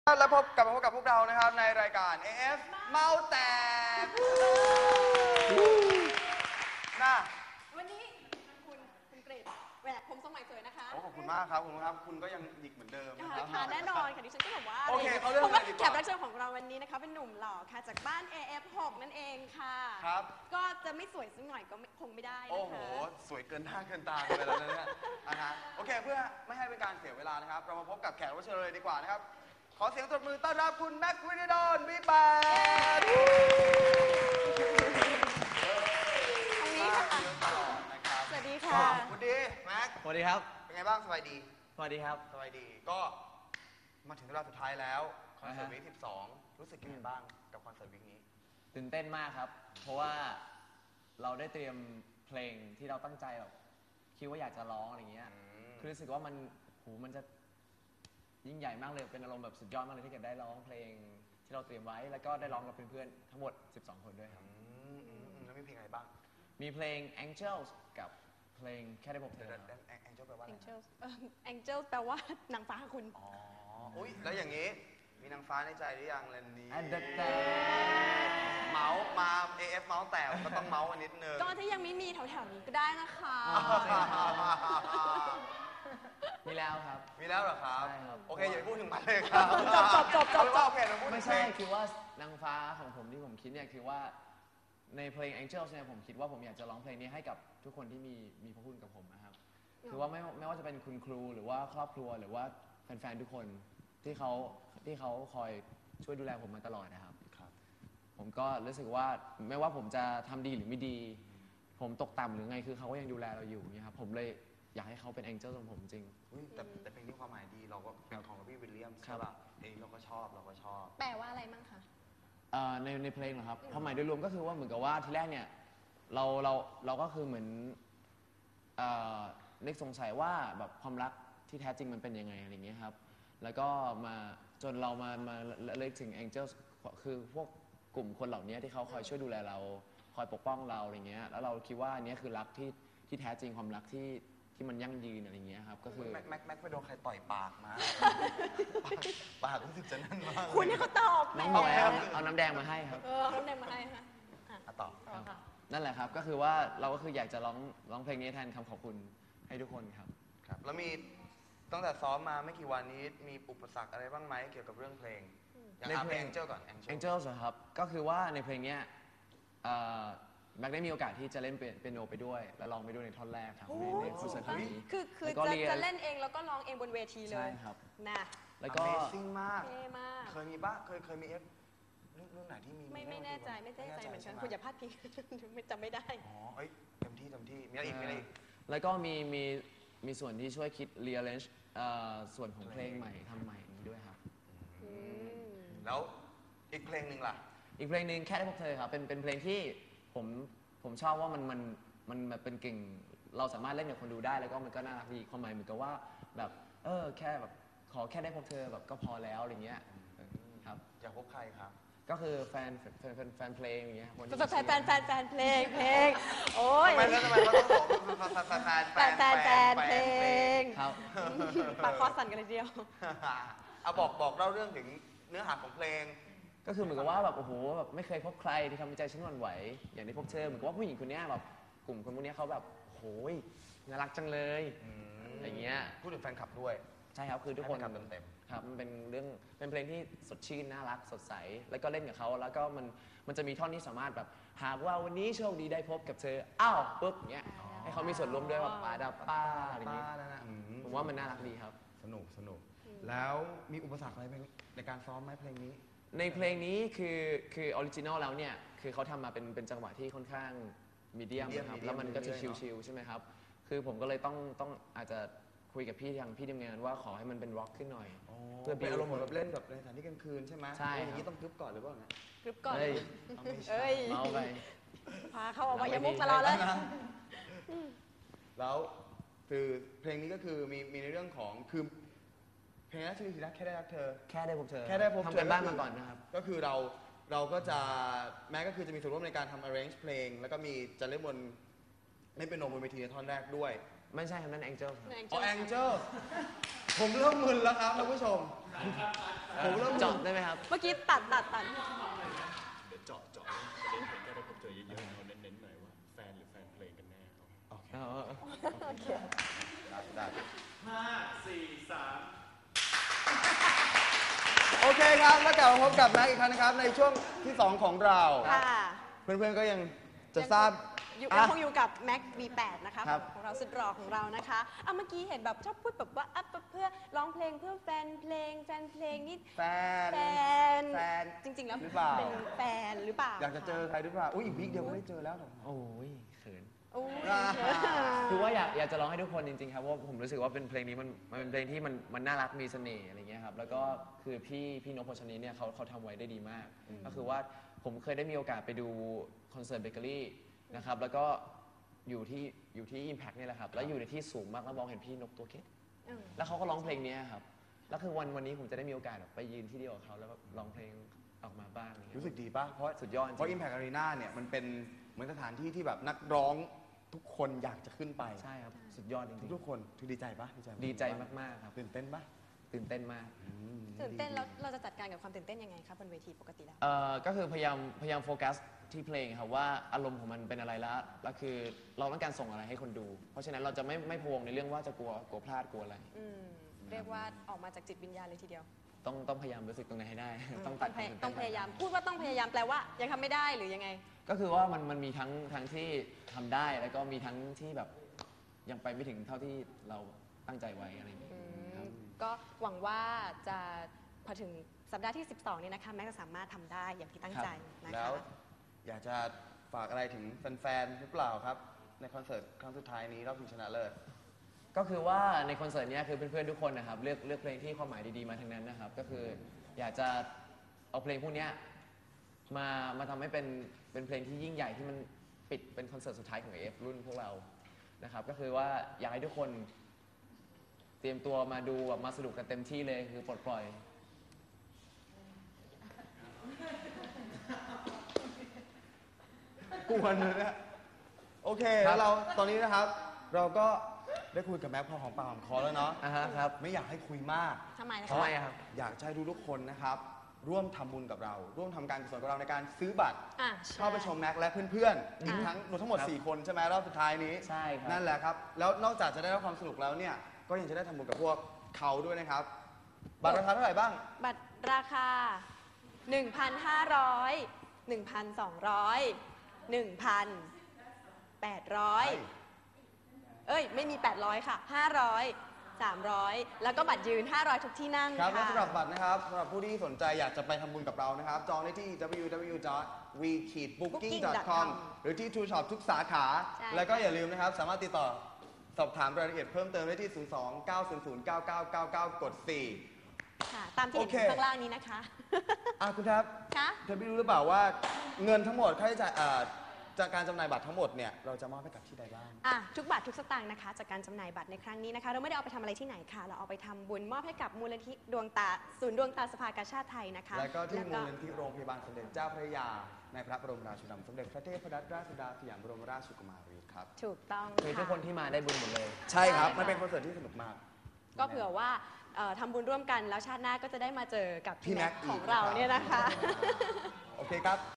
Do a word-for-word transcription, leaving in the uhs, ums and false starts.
แล้วพบกับพบกับพวกเรานะครับในรายการ เอ เอฟ เมาแตกน่าวันนี้คุณคุณเกรดแหวกผมทรงใหม่สวยนะคะขอบคุณมากครับคุณครับคุณก็ยังหยิกเหมือนเดิมนะครับค่ะแน่นอนค่ะดิฉันก็บอกว่าโอเคเขาเรื่องอะไรดีกว่าแขกรับเชิญของเราวันนี้นะคะเป็นหนุ่มหล่อค่ะจากบ้าน เอ เอฟ หก นั่นเองค่ะครับก็จะไม่สวยสักหน่อยก็คงไม่ได้นะคะโอ้โหสวยเกินหน้าเกินตาไปแล้วนะเนี่ยนะฮะโอเคเพื่อไม่ให้เป็นการเสียเวลานะครับเรามาพบกับแขกรับเชิญเลยดีกว่านะครับขอเสียงตบมือต้อนรับคุณแม็กวินดอนวีแปดทางนี้ค่ะสวัสดีค่ะสวัสดีแม็กสวัสดีครับเป็นไงบ้างสบายดีสวัสดีครับสบายดีก็มาถึงเวลาสุดท้ายแล้วคอนเสิร์ตวีคสิบสองรู้สึกยังไงบ้างกับคอนเสิร์ตวีคนี้ตื่นเต้นมากครับเพราะว่าเราได้เตรียมเพลงที่เราตั้งใจแบบคิดว่าอยากจะร้องอะไรเงี้ยคือรู้สึกว่ามันหูมันจะยิ่งใหญ่มากเลยเป็นอารมณ์แบบสุดยอดมากเลยที่จะได้ร้องเพลงที่เราเตรียมไว้แล้วก็ได้ร้องกับเพื่อนๆทั้งหมดสิบสองคนด้วยครับแล้วมีเพลงอะไรบ้างมีเพลง Angels กับเพลงแค่ได้พบเธอ Angel แปลว่าอะไร Angel Angel แปลว่านางฟ้าคุณอ๋ออุ้ยแล้วอย่างนี้มีนางฟ้าในใจหรือยังเรนนี้เมาส์มา เอ เอฟ เมาส์แต่ก็ต้องเมาส์กันนิดนึงก็ถ้ายังไม่มีแถวๆนี้ก็ได้นะคะมีแล้วครับมีแล้วเหรอครับใช่ครับโอเคอย่าพูดถึงมันเลยครับจบจบจบจบจบไม่ใช่คือว่านางฟ้าของผมที่ผมคิดเนี่ยคือว่าในเพลง Angels เนี่ยผมคิดว่าผมอยากจะร้องเพลงนี้ให้กับทุกคนที่มีมีพระคุณกับผมนะครับคือว่าไม่ไม่ว่าจะเป็นคุณครูหรือว่าครอบครัวหรือว่าแฟนๆทุกคนที่เขาที่เขาคอยช่วยดูแลผมมาตลอดนะครับผมก็รู้สึกว่าไม่ว่าผมจะทำดีหรือไม่ดีผมตกต่ำหรือไงคือเขาก็ยังดูแลเราอยู่เนี่ยครับผมเลยอยากให้เขาเป็น Angel ของผมจริงแต่แต่เพลงนี้ความหมายดีเราก็เป็นของพี่วิลเลียมใช่ป่ะเพลงเราก็ชอบเราก็ชอบแปลว่าอะไรมั่งคะในในเพลงเหรอครับความหมายโดยรวมก็คือว่าเหมือนกับว่าทีแรกเนี่ยเราเราเราก็คือเหมือนนึกสงสัยว่าแบบความรักที่แท้จริงมันเป็นยังไงอะไรเงี้ยครับแล้วก็มาจนเรามามาเลิกถึง Angels คือพวกกลุ่มคนเหล่านี้ที่เขาคอยช่วยดูแลเราคอยปกป้องเราอะไรเงี้ยแล้วเราคิดว่าอันนี้คือรักที่ที่แท้จริงความรักที่ที่มันยั่งยืนอะไรเงี้ยครับก็คือแม็กแม็กแม็กไปโดนใครต่อยปากมาปากรู้สึกจะนั่นมากคุณนี่เขาตอบน้ำแดงเอาน้ำแดงมาให้ครับเออน้ำแดงมาให้ค่ะต่อนั่นแหละครับก็คือว่าเราก็คืออยากจะร้องร้องเพลงนี้แทนคำขอบคุณให้ทุกคนครับครับแล้วมีตั้งแต่ซ้อมมาไม่กี่วันนี้มีอุปสรรคอะไรบ้างไหมเกี่ยวกับเรื่องเพลงในเพลง Angel ก่อน Angels ครับก็คือว่าในเพลงนี้แม็กได้มีโอกาสที่จะเล่นเปียโนไปด้วยและร้องไปด้วยในท่อนแรกครับในคอนเสิร์ตครั้งนี้คือคือจะเล่นเองแล้วก็ร้องเองบนเวทีเลยใช่ครับนะแล้วก็ Amazing มากเท่มากเคยมีบ้างเคยเคยมีเอฟเรื่องไหนที่มีไม่ไม่แน่ใจไม่แน่ใจเหมือนกันคุณอย่าพลาดพิงจำไม่ได้อ๋อเอ้ยเต็มที่เต็มที่มีอะไรอีกมีอะไรอีกแล้วก็มีมีมีส่วนที่ช่วยคิด rearrange ส่วนของเพลงใหม่ทำใหม่นี้ด้วยครับแล้วอีกเพลงหนึ่งล่ะอีกเพลงหนึ่งแค่ได้พบเธอครับเป็นเป็นเพลงที่ผมผมชอบว่ามันมันมันแบบเป็นเก่งเราสามารถเล่นกับคนดูได้แล้วก็มันก็น่ารักดีความหมายเหมือนกับว่าแบบเออแค่แบบขอแค่ได้พบเธอแบบก็พอแล้วอะไรเงี้ยครับอยากพบใครครับก็คือแฟนแฟนแฟนแฟนเพลงอย่างเงี้ยแฟนแฟนแฟนแฟนแฟนเพลงเพลงโอ้ยทำไมแล้วทำไมเราต้องบอกแฟนแฟนแฟนแฟนแฟนเพลงครับปากคอสั่นกันเลยเดียวเอาบอกบอกเล่าเรื่องถึงเนื้อหาของเพลงก็คือเหมือนกับว่าแบบโอ้โหแบบไม่เคยพบใครที่ทำใจฉันหวั่นไหวอย่างที่พบเธอเหมือนกับว่าผู้หญิงคนนี้แบบกลุ่มคนพวกนี้เขาแบบโอ้ยน่ารักจังเลยอย่างเงี้ยพูดถึงแฟนคลับด้วยใช่ครับคือทุกคนเต็มครับมันเป็นเรื่องเป็นเพลงที่สดชื่นน่ารักสดใสแล้วก็เล่นกับเขาแล้วก็มันมันจะมีท่อนที่สามารถแบบหากว่าวันนี้โชคดีได้พบกับเธออ้าวปุ๊บเงี้ยให้เขามีส่วนร่วมด้วยแบบป้าดาป้าอะไรอย่างเงี้ยผมว่ามันน่ารักดีครับสนุกสนุกแล้วมีอุปสรรคอะไรในการซ้อมไหมเพลงนี้ในเพลงนี้คือคือออริจินอลแล้วเนี่ยคือเขาทำมาเป็นเป็นจังหวะที่ค่อนข้างมีเดียมครับแล้วมันก็จะชิลๆใช่ไหมครับคือผมก็เลยต้องต้องอาจจะคุยกับพี่ทางพี่ทีมงานว่าขอให้มันเป็นร็อกขึ้นหน่อยเพื่อเป็นอารมณ์แบบเล่นแบบในสถานที่กลางคืนใช่ไหมใช่อย่างนี้ต้องกรึบก่อนหรือเปล่าเนี่ยกรึบก่อนเฮ้ยเมาไปพาเข้าเอาไว้ยมุกตลอดเลยแล้วคือเพลงนี้ก็คือมีมีในเรื่องของคือเพลงแรกชื่อรักแค่ได้รักเธอแค่ได้พบเธอแค่ได้พบเธอทำกันบ้านมาก่อนนะครับก็คือเราเราก็จะแม้ก็คือจะมีส่วนร่วมในการทำ arrange เพลงแล้วก็มีจะเล่นบนเล่นเป็นโนบนเวทีในท่อนแรกด้วยไม่ใช่ครับนั่น Angel ครับอ๋อแองเจิลผมเริ่มมึนแล้วครับท่านผู้ชม ผมเริ่มเจาะได้ไหมครับเมื่อกี้ตัดตัดตัดเดี๋ยวเจาะเจาะประเด็นเพลงแค่ได้พบเจอเยอะๆเอาเน้นๆหน่อยว่าแฟนหรือแฟนเพลงกันแน่เอาโอเคได้ได้ห้าสี่สามโอเคครับ แล้วกลับมาพบกับแม็กอีกครั้งนะครับ ในช่วงที่ สอง ของเราค่ะเพื่อนๆก็ยังจะทราบอยู่อ่ะยังคงอยู่กับแม็ก บี แปด นะคะครับของเราสุดหล่อของเรานะคะอ่ะเมื่อกี้เห็นแบบชอบพูดแบบว่าอ่ะเพื่อร้องเพลงเพื่อแฟนเพลงแฟนเพลงนี่แฟนแฟนแฟนจริง ๆ แล้วหรือเปล่าเป็นแฟนหรือเปล่าอยากจะเจอใครหรือเปล่า อุ้ยอีกวีคเดียวก็ได้เจอแล้วเหรอโอ้ยเขินโอ้ยอ่าคือว่าอยากอยากจะร้องให้ทุกคนจริงๆครับเพราะว่าผมรู้สึกว่าเป็นเพลงนี้มันมันเป็นเพลงที่มันมันน่ารักมีเสน่ห์อะไรเงี้ยครับแล้วก็คือพี่พี่นพพลชนีเนี่ยเขาเขาทำไว้ได้ดีมาก ก็คือว่าผมเคยได้มีโอกาสไปดูคอนเสิร์ตเบเกอรี่นะครับแล้วก็อยู่ที่อยู่ที่ Impact เนี่ยแหละครับแล้วอยู่ในที่สูงมากแล้วมองเห็นพี่นกตัวเล็กอืมแล้วเขาก็ร้องเพลงนี้ครับแล้วคือวันวันนี้ผมจะได้มีโอกาสแบบไปยืนที่เดียวกับเขาแล้วแบบร้องเพลงออกมาบ้างอะไรเงี้ยรู้สึกดีป่ะ เพราะสุดยอดจริงเพราะ Impact Arena เนี่ยมันเป็นเหมือนสถานที่ที่แบบนักร้องทุกคนอยากจะขึ้นไปใช่ครับสุดยอดจริงทุกๆคนคือดีใจป่ะดีใจไหมๆดีใจมากๆครับตื่นเต้นป่ะตื่นเต้นมากอืมตื่นเต้นแล้วเราจะจัดการกับความตื่นเต้นยังไงคะบนเวทีปกติแล้วเอ่อก็คือพยายามพยายามโฟกัสที่เพลงครับว่าอารมณ์ของมันเป็นอะไรแล้วแล้วคือเราต้องการส่งอะไรให้คนดู เพราะฉะนั้นเราจะไม่ไม่พะวงในเรื่องว่าจะกลัวกลัวพลาดกลัวอะไรอืมเรียกว่าออกมาจากจิตวิญญาณเลยทีเดียวต้องต้องพยายามรู้สึกตรงนั้นให้ได้ ต้องต้ตัอดงพยควตื่นเต้นต้องพยายามพูดว่าต้องพยายามแปลว่ายังทำไม่ได้หรือยังไงก็คือว่ามันมันมีทั้งทั้งที่ทำได้แล้วก็มีทั้งที่แบบยังไปไม่ถึงเท่าที่เราตั้งใจไว้อะไรอย่างเงี้ยอืครับมก็หวังว่าจะพอถึงสัปดาห์ที่ สิบสองเนี่ยนะคะแม็กจะสามารถทำได้อย่างที่ตั้งใจนะแล้คะวอยากจะฝากอะไรถึงแฟนๆหรือเปล่าครับ ในคอนเสิร์ตครั้งสุดท้ายนี้รอบชิงชนะเลิศก็คือว่าในคอนเสิร์ตเนี้ยคือเพื่อนๆทุกคนนะครับเลือกเลือกเพลงที่ความหมายดีๆมาทั้งนั้นนะครับก็คืออยากจะเอาเพลงพวกเนี้ยมามาทำให้เป็นเป็นเพลงที่ยิ่งใหญ่ที่มันปิดเป็นคอนเสิร์ตสุดท้ายของ เอ เอฟ รุ่นพวกเรานะครับก็คือว่าอยากให้ทุกคนเตรียมตัวมาดูแบบมาสนุกกันเต็มที่เลยคือปลดปล่อยกวนเลยเนี่ยโอเคครัแล้บวเราตอนนี้นะครับ เราก็ได้คุยกับแม็กพอของปากของคอแล้วเนาะอ่าฮะครับไม่อยากให้คุยมากทำไมนะทำไมคะอะครับอยากจะให้ทุกๆคนนะครับ ร่วมทำบุญกับเรา ร่วมทำการกุศลกับเราในการซื้อบัตรอ่ะเข้าไปชมแม็กและเพื่อนๆอีกทั้งรวมทั้งหมดครับสี่ คนใช่ไหมรอบสุดท้ายนี้ใช่ครับนั่นแหละครับ แล้วนอกจากจะได้รับความสนุกแล้วเนี่ย ก็ยังจะได้ทำบุญกับพวกเขาด้วยนะครับ บัตรราคาเท่าไหร่บ้างบัตรราคา หนึ่งพันห้าร้อย หนึ่งพันสองร้อย หนึ่งพันแปดร้อย เอ้ย ไม่มี แปดร้อย ค่ะ ห้าร้อย สามร้อย แล้วก็บัตรยืน ห้าร้อย ทุกที่นั่งครับและค่ะสำหรับบัตรนะครับสำหรับผู้ที่สนใจอยากจะไปทำบุญกับเรานะครับ จองได้ที่ ดับเบิลยู ดับเบิลยู ดับเบิลยู ดอท วี บุ๊กกิ้ง ดอท คอม หรือที่ True Shop ทุกสาขาใช่แล้วก็อย่าลืมนะครับ สามารถติดต่อสอบถามรายละเอียดเพิ่มเติมได้ที่ ศูนย์ สอง เก้า ศูนย์ ศูนย์ เก้า เก้า เก้า เก้า กด สี่ค่ะ ตามที่เห็นโอเคข้างล่างนี้นะคะอ่ะคุณครับคะเธอไม่รู้หรือเปล่าว่าเงินทั้งหมดค่าใช้จ่ายอ่าจากการจำหน่ายบัตรทั้งหมดเนี่ยเราจะมอบให้กับที่ใดบ้างอ่ะทุกบาททุกสตางค์นะคะ จากการจำหน่ายบัตรในครั้งนี้นะคะ เราไม่ได้เอาไปทำอะไรที่ไหนค่ะ เราเอาไปทำบุญมอบให้กับมูลนิธิดวงตาศูนย์ดวงตาสภากาชาติไทยนะคะและก็ที่มูแล้วลนิธิโรงพยาบาลสมเด็จเจ้าพระยา ในพระบรมราชูปถัมภ์สมเด็จพระเทพรัตนราชสุดาสยามบรมราชกุมารีครับถูกต้องคือทุกคนที่มาได้บุญหมดเลยใช่ครับใช่ค่ะมันเป็นคอนเสิร์ตที่สนุกมากก็เผื่อว่าเอ่อทำบุญร่วมกันแล้วชาติหน้าก็จะได้มาเจอกับพี่แม็กซ์ของเราอีกนะครับเนี่ยนะคะโอเคครับ